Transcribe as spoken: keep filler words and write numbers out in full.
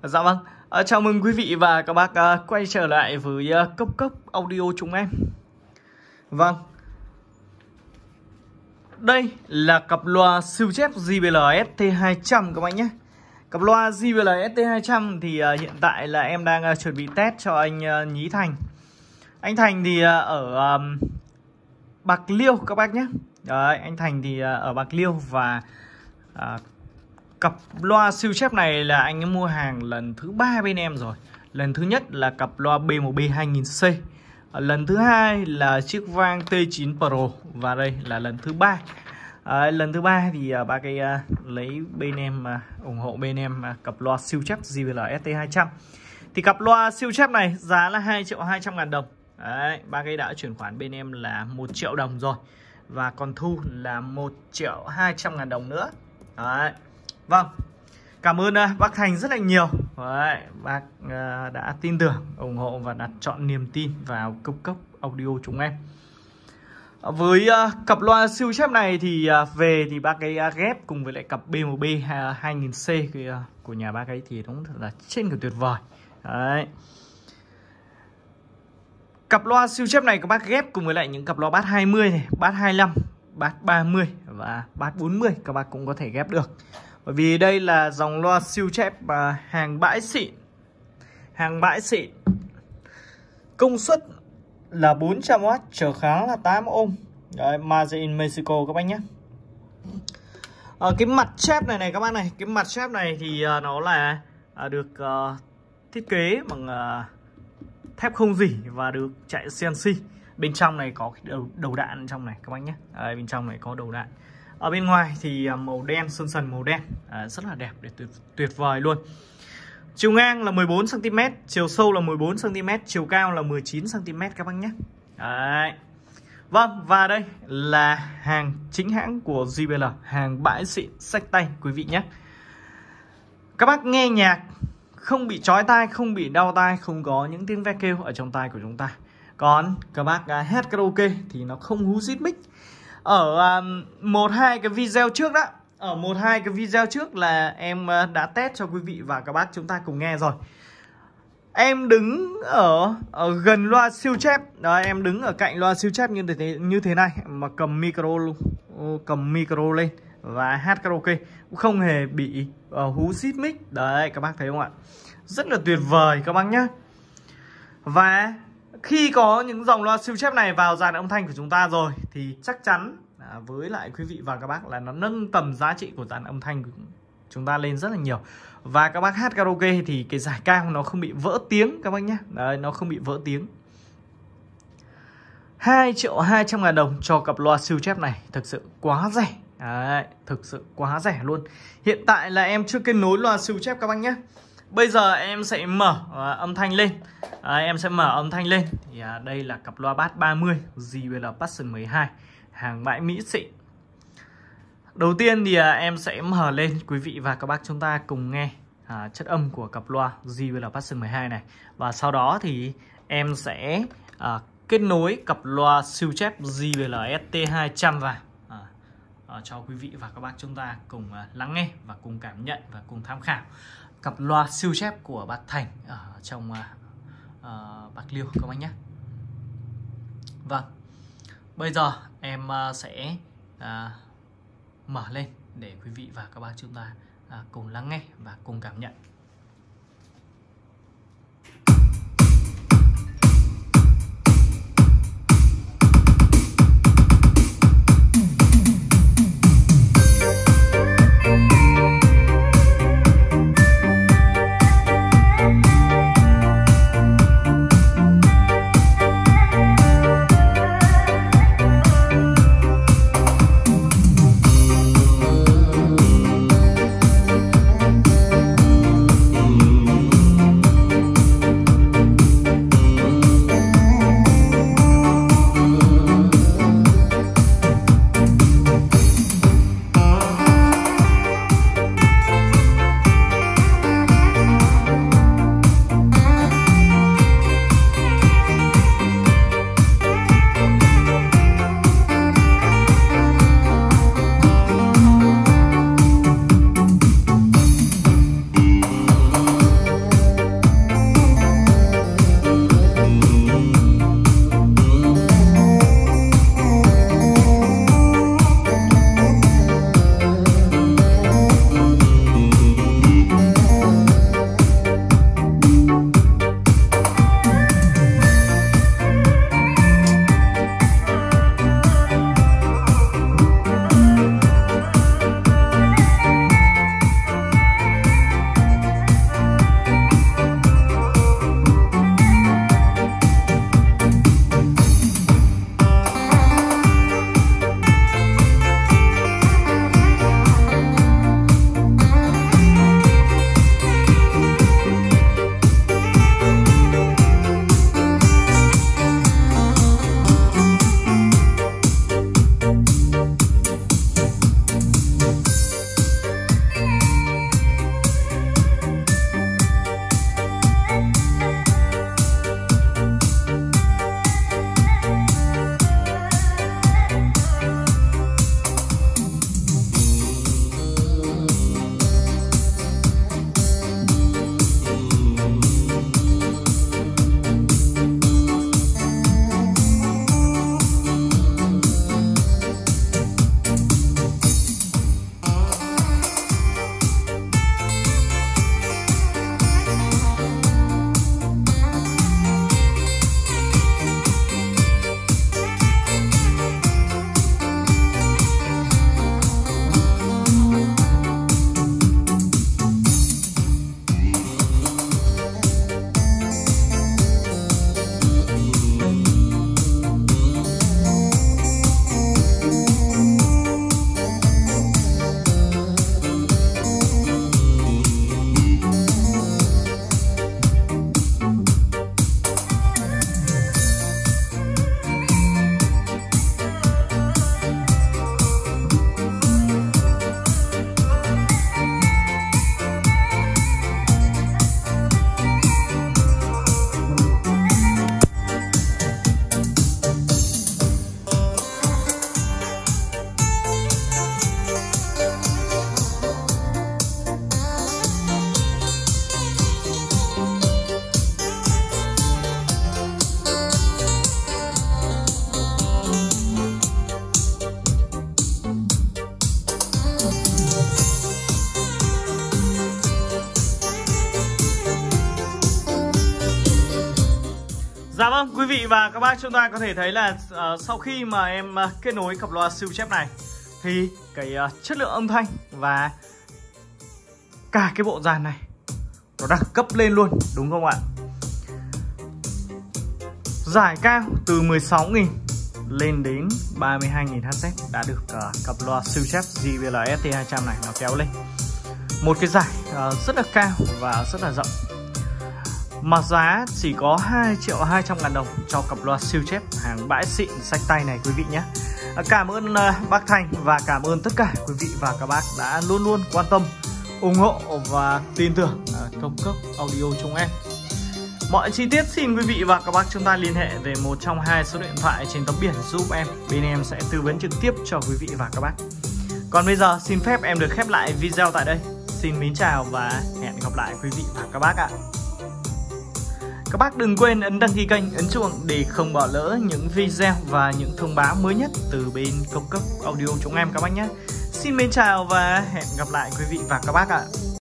Dạ vâng, à, chào mừng quý vị và các bác à, quay trở lại với à, Cốc Cốc Audio chúng em. Vâng, đây là cặp loa siêu chép gi bê lờ ét tê hai trăm các bạn nhé. Cặp loa gi bê lờ ét tê hai trăm thì à, hiện tại là em đang à, chuẩn bị test cho anh à, Nhí Thành. Anh Thành thì à, ở à, Bạc Liêu các bác nhé. Đấy, anh Thành thì à, ở Bạc Liêu và à, cặp loa siêu chép này là anh ấy mua hàng lần thứ ba bên em rồi. Lần thứ nhất là cặp loa bê em bê hai nghìn C. Lần thứ hai là chiếc vang T chín Pro. Và đây là lần thứ ba. à, Lần thứ ba thì uh, bác ấy uh, lấy bên em uh, ủng hộ bên em uh, cặp loa siêu chép gi bê lờ ét tê hai trăm. Thì cặp loa siêu chép này giá là hai triệu hai trăm ngàn đồng. Đấy, bác ấy đã chuyển khoản bên em là một triệu đồng rồi. Và còn thu là một triệu hai trăm ngàn đồng nữa. Đấy. Vâng, cảm ơn uh, bác Thành rất là nhiều. Đấy, bác uh, đã tin tưởng, ủng hộ và đặt chọn niềm tin vào Cốc Cốc Audio chúng em. uh, Với uh, cặp loa siêu chép này thì uh, về thì bác ấy uh, ghép cùng với lại cặp bê em bê hai nghìn C uh, của nhà bác ấy thì đúng thật là trên cả tuyệt vời. Đấy. Cặp loa siêu chép này các bác ghép cùng với lại những cặp loa bass hai mươi này, bass hai mươi lăm, bass ba mươi và bass bốn mươi các bác cũng có thể ghép được. Bởi vì đây là dòng loa siêu chép và hàng bãi xịn. Hàng bãi xịn. Công suất là bốn trăm oát, trở kháng là tám ohm. Đấy, Made in Mexico các bác nhé. à, Cái mặt chép này này các bác này, cái mặt chép này thì uh, nó là uh, được uh, thiết kế bằng uh, thép không rỉ và được chạy xê en xê. Bên trong này có cái đầu, đầu đạn trong này các bác nhé. Đấy, bên trong này có đầu đạn. Ở bên ngoài thì màu đen, sơn sần màu đen, à, rất là đẹp, để tuyệt, tuyệt vời luôn. Chiều ngang là mười bốn xăng ti mét, chiều sâu là mười bốn xăng ti mét, chiều cao là mười chín xăng ti mét các bác nhé. Đấy. Vâng, và đây là hàng chính hãng của gi bê lờ, hàng bãi xịn xách tay quý vị nhé. Các bác nghe nhạc không bị chói tai, không bị đau tai, không có những tiếng ve kêu ở trong tai của chúng ta. Còn các bác uh, hát karaoke thì nó không hú rít mic. Ở um, một hai cái video trước đó, ở một hai cái video trước là em uh, đã test cho quý vị và các bác chúng ta cùng nghe rồi. Em đứng ở, ở gần loa siêu chép, đó, em đứng ở cạnh loa siêu chép như thế như thế này mà cầm micro luôn, cầm micro lên và hát karaoke cũng không hề bị uh, hú xít mic. Đấy, các bác thấy không ạ? Rất là tuyệt vời các bác nhé. Và khi có những dòng loa siêu chép này vào dàn âm thanh của chúng ta rồi thì chắc chắn à, với lại quý vị và các bác là nó nâng tầm giá trị của dàn âm thanh của chúng ta lên rất là nhiều. Và các bác hát karaoke thì cái giải cao nó không bị vỡ tiếng các bác nhé. Đấy, nó không bị vỡ tiếng. hai triệu hai trăm ngàn đồng cho cặp loa siêu chép này, thực sự quá rẻ. Đấy, thực sự quá rẻ luôn. Hiện tại là em chưa kết nối loa siêu chép các bác nhé. Bây giờ em sẽ mở uh, âm thanh lên. à, Em sẽ mở âm thanh lên. Thì uh, đây là cặp loa bass ba mươi gi bê lờ Passion mười hai, hàng bãi Mỹ xịn. Đầu tiên thì uh, em sẽ mở lên quý vị và các bác chúng ta cùng nghe uh, chất âm của cặp loa gi bê lờ Passion mười hai này. Và sau đó thì em sẽ uh, kết nối cặp loa siêu chép gi bê lờ ét tê hai trăm vào uh, uh, cho quý vị và các bác chúng ta cùng uh, lắng nghe và cùng cảm nhận và cùng tham khảo cặp loa siêu chép của bác Thành ở trong uh, uh, Bạc Liêu các bác nhé. Vâng, bây giờ em uh, sẽ uh, mở lên để quý vị và các bác chúng ta uh, cùng lắng nghe và cùng cảm nhận. Dạ vâng, quý vị và các bác, chúng ta có thể thấy là uh, sau khi mà em uh, kết nối cặp loa siêu chép này thì cái uh, chất lượng âm thanh và cả cái bộ dàn này nó đẳng cấp lên luôn, đúng không ạ? Giải cao từ mười sáu nghìn lên đến ba mươi hai nghìn héc đã được uh, cặp loa siêu chép gi bê lờ ét tê hai trăm này nó kéo lên. Một cái giải uh, rất là cao và rất là rộng. Mà giá chỉ có hai triệu hai trăm ngàn đồng cho cặp loa siêu chép hàng bãi xịn xách tay này quý vị nhé. Cảm ơn uh, bác Thành và cảm ơn tất cả quý vị và các bác đã luôn luôn quan tâm, ủng hộ và tin tưởng uh, Công Cấp Audio chúng em. Mọi chi tiết xin quý vị và các bác chúng ta liên hệ về một trong hai số điện thoại trên tấm biển giúp em. Bên em sẽ tư vấn trực tiếp cho quý vị và các bác. Còn bây giờ xin phép em được khép lại video tại đây. Xin mến chào và hẹn gặp lại quý vị và các bác ạ. Các bác đừng quên ấn đăng ký kênh, ấn chuông để không bỏ lỡ những video và những thông báo mới nhất từ bên Công Cấp Audio chúng em các bác nhé. Xin mến chào và hẹn gặp lại quý vị và các bác ạ.